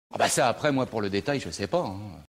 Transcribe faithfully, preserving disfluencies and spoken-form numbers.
Ah bah ça, après, moi, pour le détail, je sais pas. Hein.